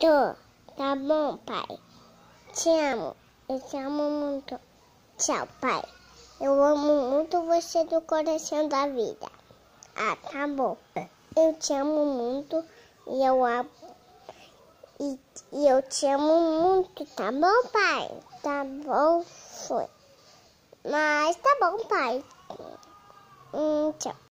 Tô. Tá bom, pai. Te amo. Eu te amo muito. Tchau, pai. Eu amo muito você do coração da vida. Ah, tá bom. Eu te amo muito e eu te amo muito, tá bom, pai? Tá bom, foi. Mas tá bom, pai. Tchau.